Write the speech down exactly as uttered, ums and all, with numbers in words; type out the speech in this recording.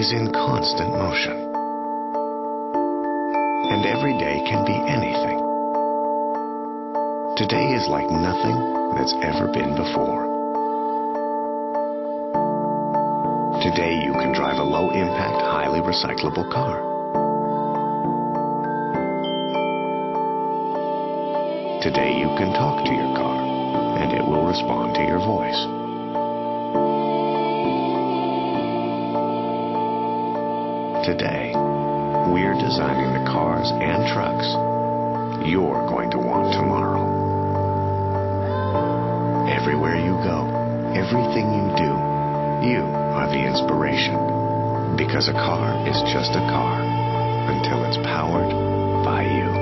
is in constant motion. And every day can be anything. Today is like nothing that's ever been before. Today you can drive a low-impact, highly recyclable car. Today you can talk to your car, and it will respond to your voice. Today, we're designing the cars and trucks you're going to want tomorrow. Everywhere you go, everything you do, you are the inspiration. Because a car is just a car until it's powered by you.